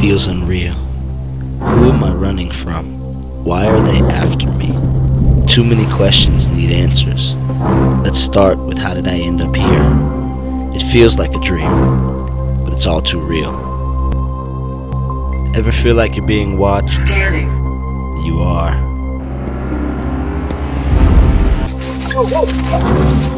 feels unreal. Who am I running from? Why are they after me? Too many questions need answers. Let's start with how did I end up here? It feels like a dream, but it's all too real. Ever feel like you're being watched? Scanning. You are. Whoa, whoa.